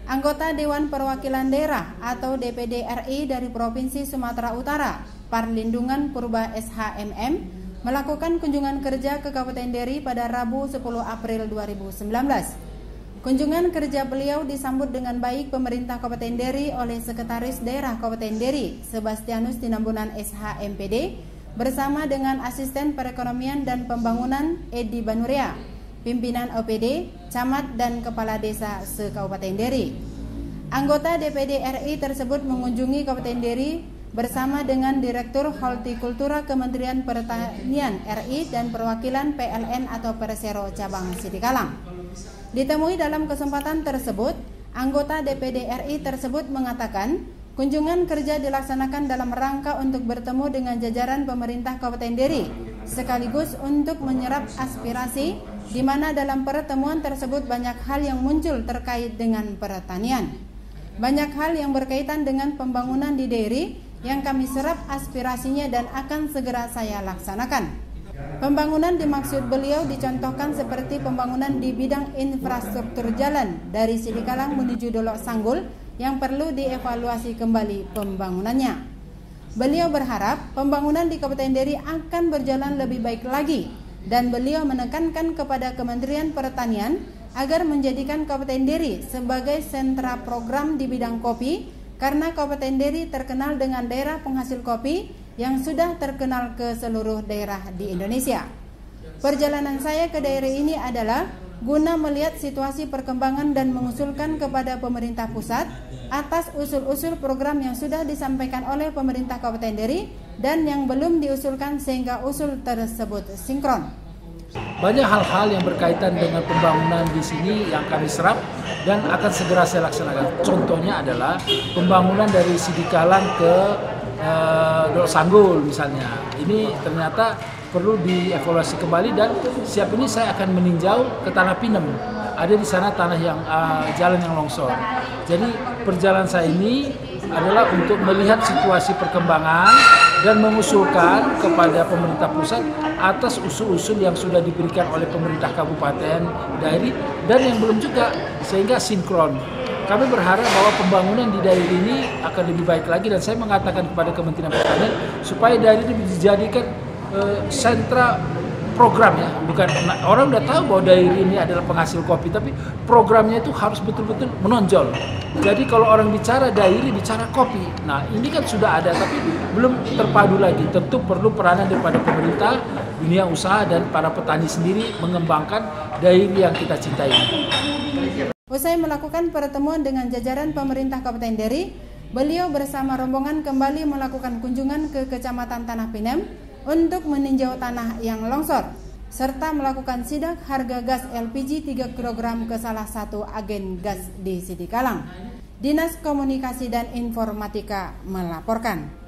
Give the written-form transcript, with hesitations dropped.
Anggota Dewan Perwakilan Daerah atau DPD RI dari Provinsi Sumatera Utara, Parlindungan Purba SHMM, melakukan kunjungan kerja ke Kabupaten Deri pada Rabu 10 April 2019. Kunjungan kerja beliau disambut dengan baik pemerintah Kabupaten Deri oleh Sekretaris Daerah Kabupaten Deri, Sebastianus Tinambunan SHMPD, bersama dengan Asisten Perekonomian dan Pembangunan Edi Banurea, pimpinan OPD, camat dan kepala desa se-Kabupaten Deri. Anggota DPD RI tersebut mengunjungi Kabupaten Deri bersama dengan Direktur Hortikultura Kementerian Pertanian RI dan perwakilan PLN atau Persero Cabang Sidikalang. Ditemui dalam kesempatan tersebut, anggota DPD RI tersebut mengatakan kunjungan kerja dilaksanakan dalam rangka untuk bertemu dengan jajaran pemerintah Kabupaten Deri, sekaligus untuk menyerap aspirasi, di mana dalam pertemuan tersebut banyak hal yang muncul terkait dengan pertanian. Banyak hal yang berkaitan dengan pembangunan di Deri yang kami serap aspirasinya dan akan segera saya laksanakan. Pembangunan dimaksud beliau dicontohkan seperti pembangunan di bidang infrastruktur jalan dari Sidikalang menuju Dolok Sanggul yang perlu dievaluasi kembali pembangunannya. Beliau berharap pembangunan di Kabupaten Deri akan berjalan lebih baik lagi, dan beliau menekankan kepada Kementerian Pertanian agar menjadikan Kabupaten Deri sebagai sentra program di bidang kopi, karena Kabupaten Deri terkenal dengan daerah penghasil kopi yang sudah terkenal ke seluruh daerah di Indonesia. Perjalanan saya ke daerah ini adalah guna melihat situasi perkembangan dan mengusulkan kepada pemerintah pusat atas usul-usul program yang sudah disampaikan oleh pemerintah Kabupaten Deri dan yang belum diusulkan sehingga usul tersebut sinkron. Banyak hal-hal yang berkaitan dengan pembangunan di sini yang kami serap dan akan segera saya laksanakan. Contohnya adalah pembangunan dari Sidikalang ke Dolok Sanggul misalnya. Ini ternyata perlu dievaluasi kembali dan siap ini saya akan meninjau ke Tanah Pinem. Ada di sana tanah yang jalan yang longsor. Jadi perjalanan saya ini adalah untuk melihat situasi perkembangan dan mengusulkan kepada pemerintah pusat atas usul-usul yang sudah diberikan oleh pemerintah Kabupaten Deri dan yang belum juga, sehingga sinkron. Kami berharap bahwa pembangunan di daerah ini akan lebih baik lagi, dan saya mengatakan kepada Kementerian Pertanian supaya daerah ini dijadikan sentra program, ya. Bukan orang udah tahu bahwa daerah ini adalah penghasil kopi, tapi programnya itu harus betul-betul menonjol. Jadi kalau orang bicara daerah, bicara kopi. Nah, ini kan sudah ada tapi belum terpadu lagi. Tentu perlu peranan daripada pemerintah, dunia usaha dan para petani sendiri mengembangkan daerah yang kita cintai. Usai melakukan pertemuan dengan jajaran pemerintah Kabupaten Deri, beliau bersama rombongan kembali melakukan kunjungan ke Kecamatan Tanah Pinem untuk meninjau tanah yang longsor, serta melakukan sidak harga gas LPG 3 kg ke salah satu agen gas di Sidikalang. Dinas Komunikasi dan Informatika melaporkan.